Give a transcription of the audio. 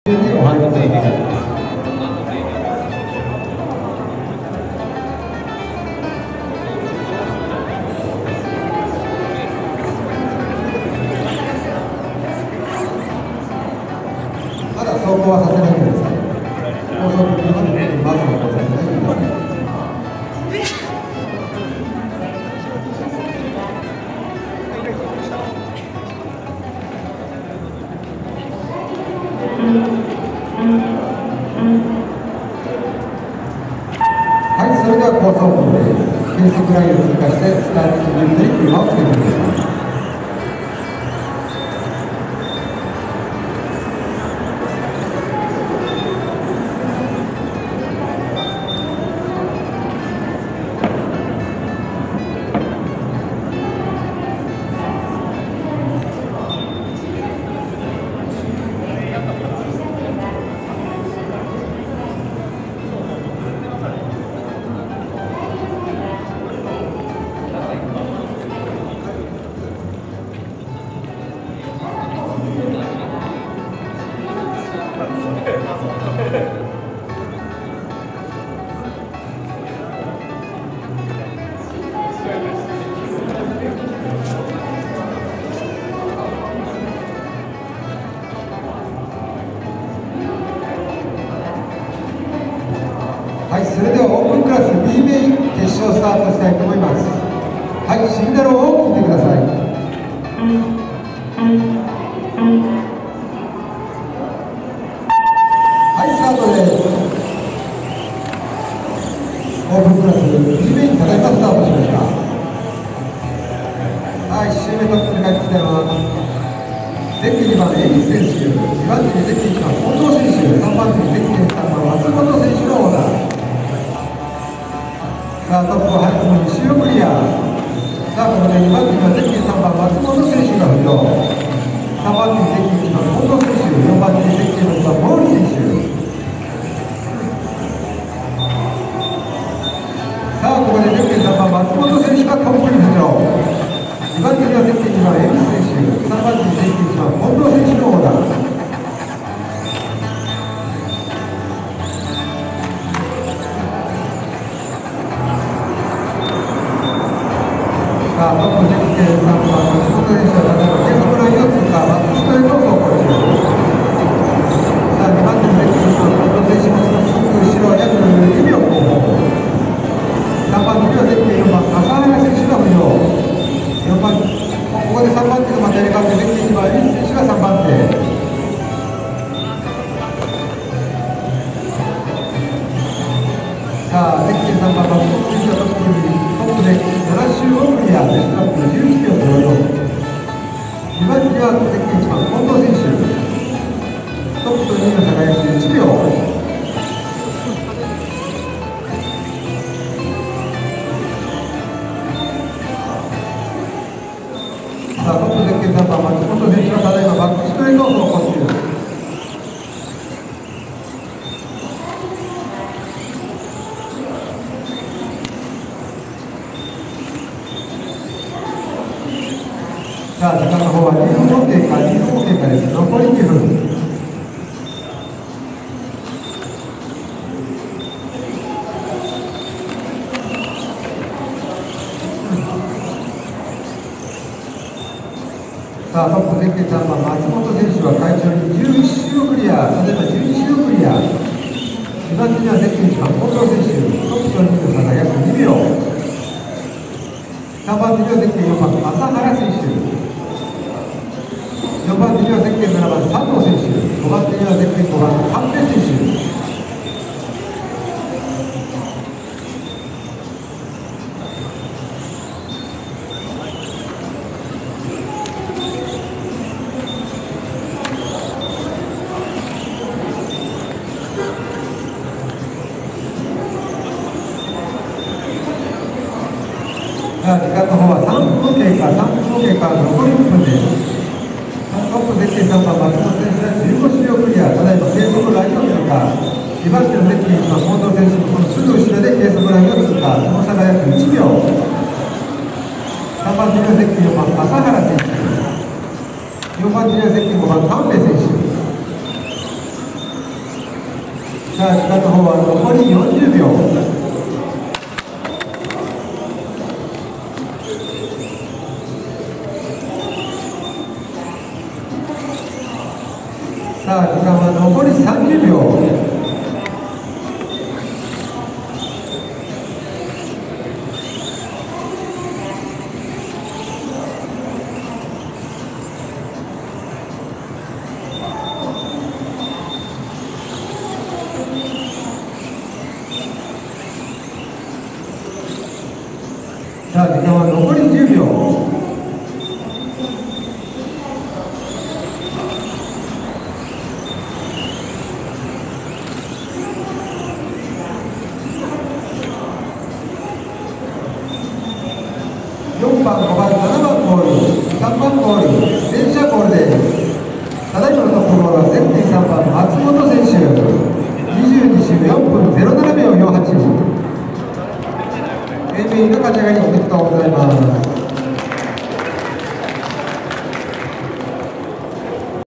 にお入りください。まだ走行はさせないでください。高速にまずはさせないでください。はい、それでは高速です。計測ラインを通過してスタート基準に車をつけてください。はい、それではオープンクラス B メイン決勝スタートしたいと思います。はい、シグナルを聞いてください。はい、スタートです。オープンクラス B メインただいまスタートしました。はい、1周目トップに帰ってきたのはゼッケン2番エリス選手、2番手にゼッケン1番近藤選手、3番手にゼッケン3番松本選手のオーダー。さあ、トップを早くも2周をクリア。さあ、これで2番手にはゼッケン3番松本選手が浮上。3番手にゼッケン1番近藤選手、4番手にゼッケン6番モーリー選手。さあ、ここでゼッケン3番松本選手がトップに浮上。2番手にはゼッケン2番エビス選手、3番手にゼッケン1番近藤選手のオーダー。さあ、トップゼッケン3番松本選手は例えば計測ラインを通過、バックストレートを走行中。さあ、2番手にゼッケン1番近藤選手もすぐ後ろ約2秒後方。3番手にはゼッケン4番笠原選手が浮上。4番ここで3番手がまた入れ替わってゼッケン2番エリス選手が3番手。さあ、ゼッケン3番松本選手はトップで7周をクリア、ベストラップ11秒04。2番手はゼッケン1番近藤選手、トップと2位の差が約1秒。さあ、トップゼッケン3番松本選手はただいまバックストレートを走行中。さあ、時間の方は2分経過、2分経過です。残り2分。さあ、トップゼッケン3番松本選手は快調に11周をクリア、例えば12周をクリア。2番手にはゼッケン1番近藤選手、トップと2位の差が約2秒。3番手にはゼッケン4番笠原選手、4番手にはゼッケン7番佐藤選手、5番手にはゼッケン5番神戸選手。さあ、時間の方は3分経過、残り1分です。トップゼッケン3番松本選手は15周をクリア、ただいま計測ラインを通過。2番手のゼッケン1番近藤選手、このすぐ後ろで計測ラインを通過、その差が約1秒。3番手にはゼッケン4番笠原選手、4番手にはゼッケン5番神戸選手。 さあ時間の方は残り40秒。さあ時間は残り30秒。さあ時間は残り10秒。4番、5番、7番ゴール、3番ゴール、電車ゴールです。ただいまのところは前点3番、松本選手、22周4分07秒48。英明の勝ち上がりおめでとうございます。